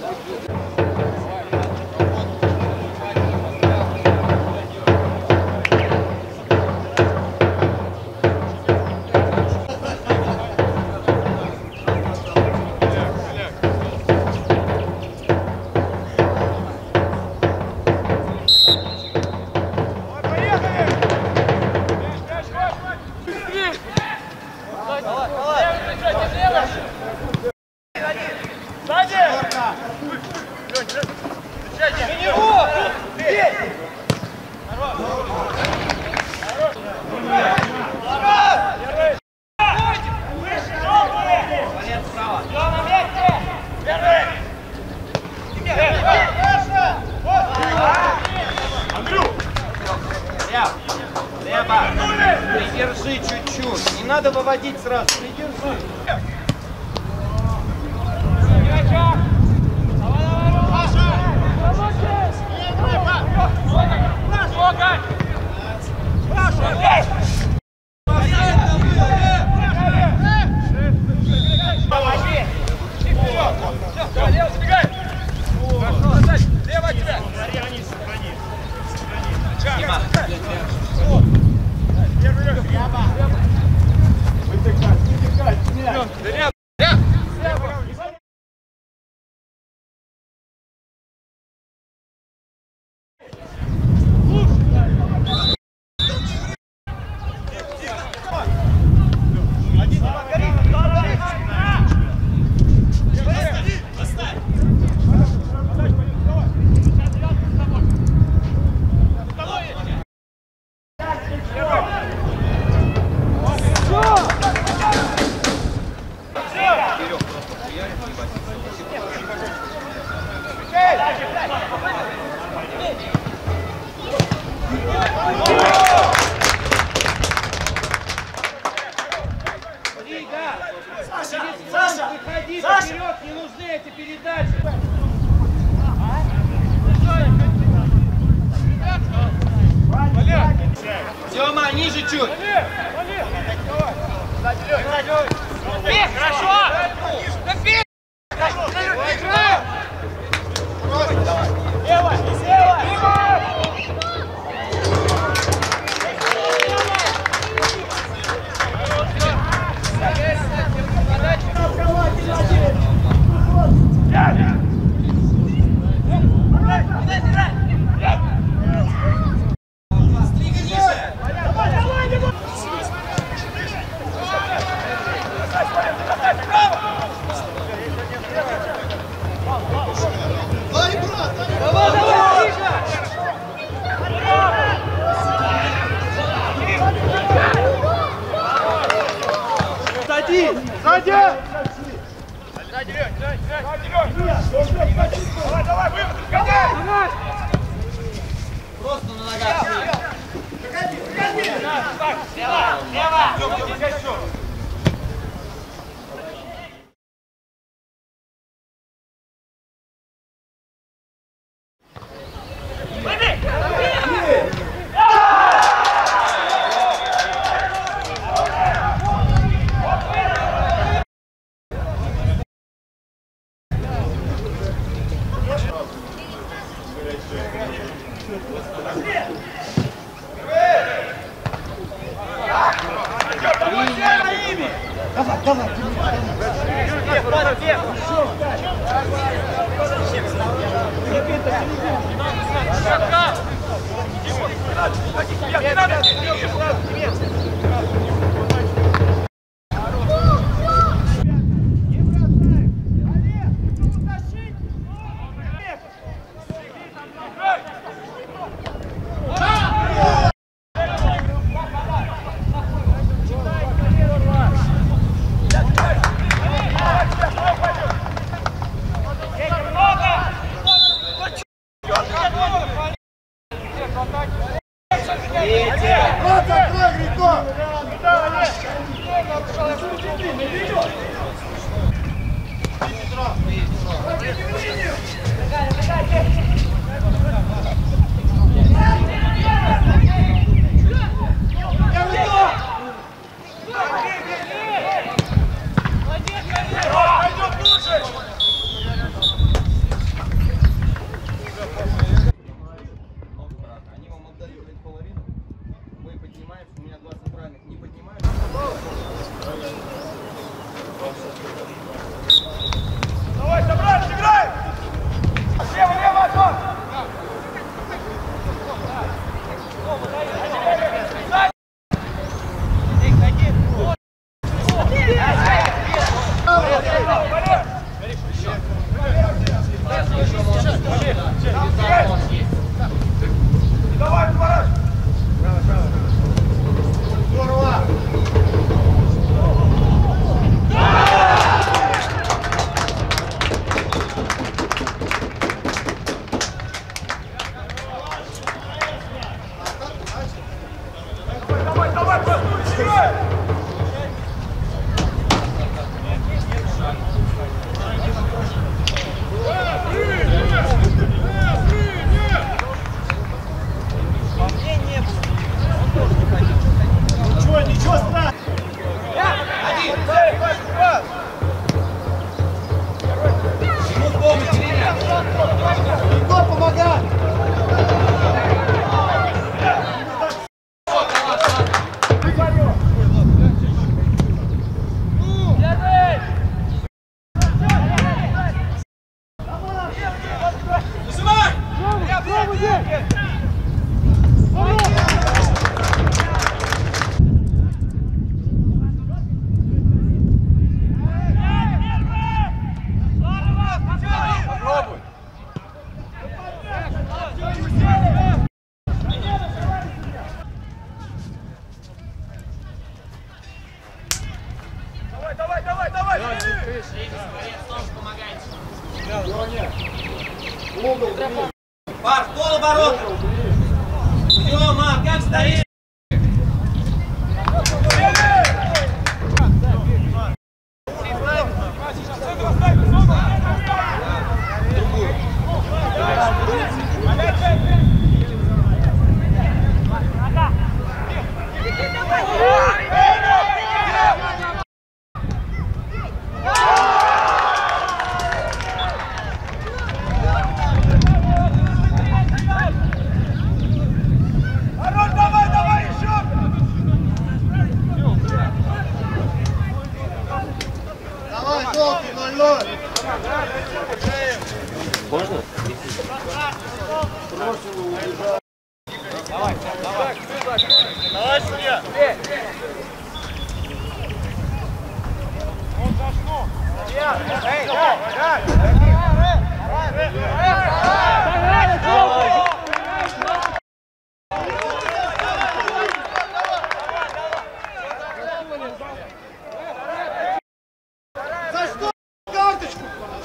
Придержи чуть-чуть. Не надо выводить сразу. Придержи. Выходи вперед, не нужны эти передачи. Тёма, ниже чуть. Хорошо! Сзади! Давай, вывод! Гоняй! Просто на ногах. Слева! Давай, давай. Пар, в полоборота. Тёма, как стоишь? Можно? Давай, судья! Он зашло! За что карточку?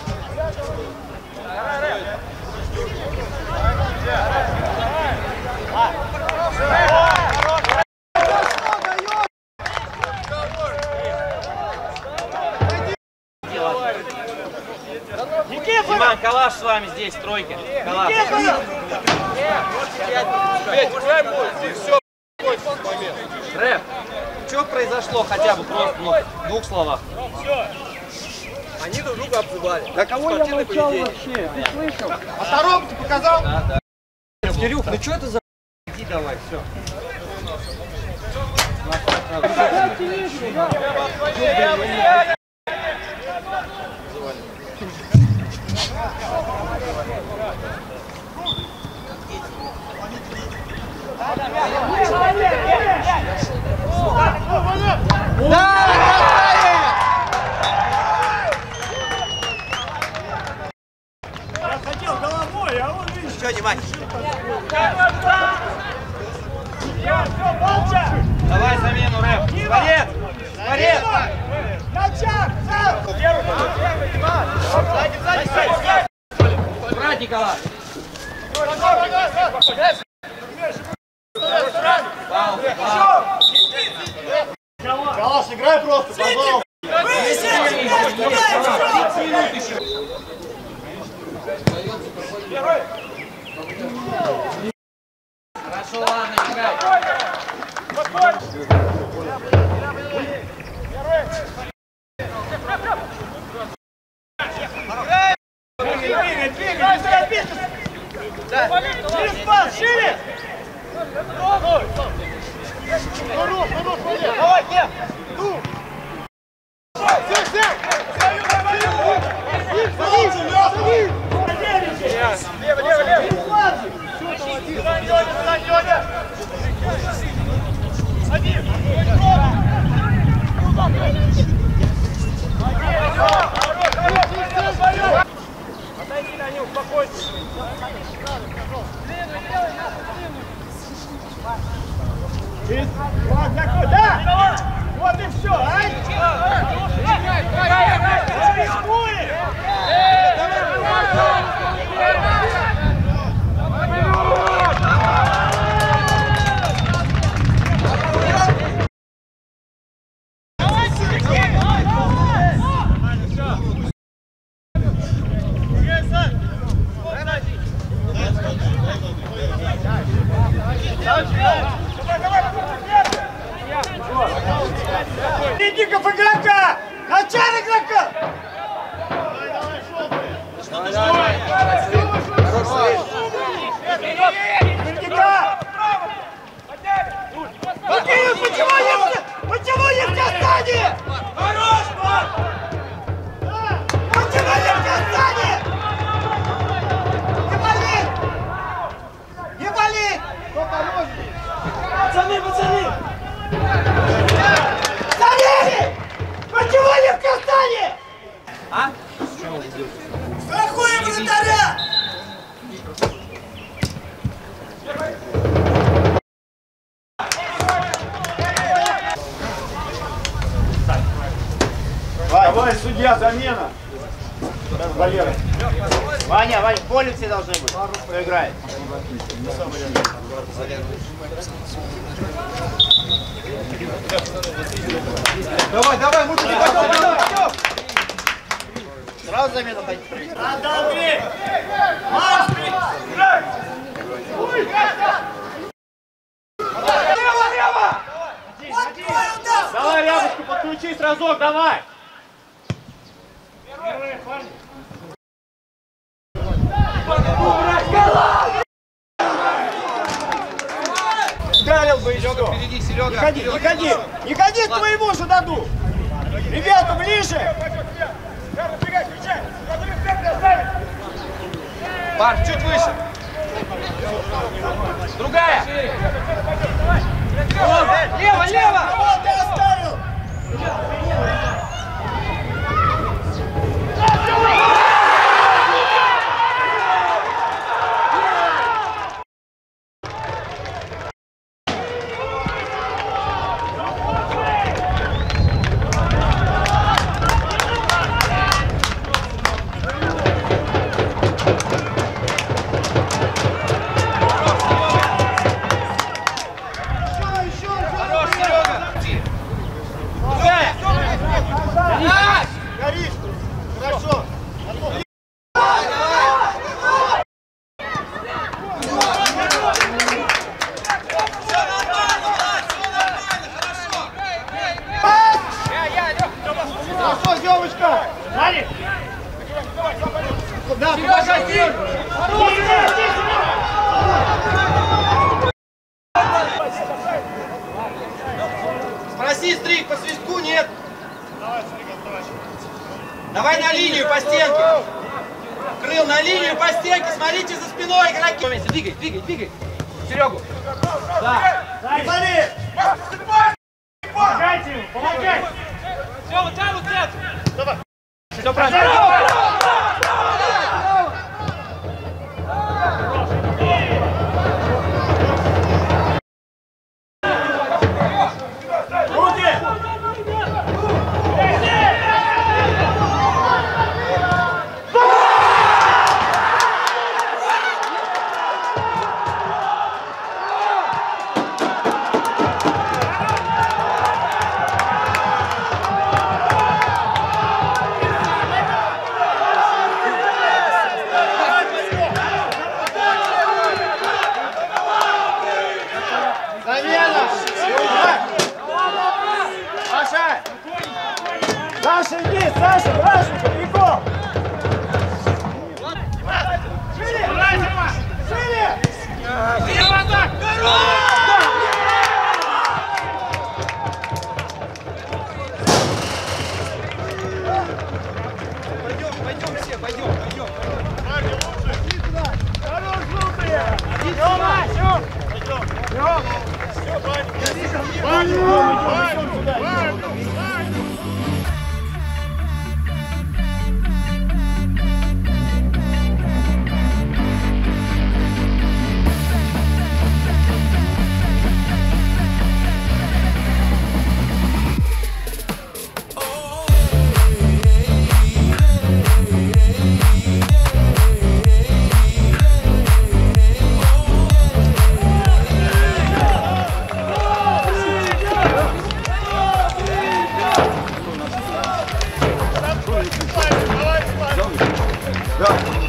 Диман, Калаш с вами здесь, в тройке. Калаш. Рэп, что произошло хотя бы просто, ну, в двух словах? Они друг друга обзывали. Да кого я молчал вообще? Ты слышал? А второму ты показал? Да. Кирюх, ну что это за... Иди давай, все. Я хотел головой, а он, видишь... Что, Диман? Давай замену, Рэп. Скворец! Скворец! Брать, Николай! Калаш, играй просто, пожалуйста. Хорошо, ладно, играй. Через пас, шире! Давай, Кем! Лево, лево, лево! Один! Отойди на них, успокойся! Да! Вот и все, а? Рискует! Ников игрока! Начало игрока! Почему не в касании? Хорош, почему не в касании? Не вали! Пацаны, пацаны! Почему не в касании? Ваня, в поле все должны быть. Кто играет? Давай, лучше не пойдем. Сразу замену ходить. Надо, Андрей! Марш! Играй! Лево! Давай, Рябушка, подключись разок, давай! Ударил бы еще! Впереди, Серега. Не ходи, к твоему же даду! Ребята, ближе! Марк, чуть выше. Другая. Лево! Кого ты оставил? Хорош, Серега. Другая. Горишь! Хорошо! Хорошо, девочка! Смотри! Да, Сережа, спроси, Стрик, по свистку нет. Давай на линию по стенке. Крыл на линию по стенке, смотрите за спиной игроки. Двигай. Серегу. Да. Смотри! Помогайте ему, помогайте! Все, вот так. Давай! Все правильно. Замена! Саша! Саша, иди! Саша, Брашенко, далеко! Шире! Шире! Пойдем все, пойдем. Хорош, глупые! Тёма, Тём! Тём! Да.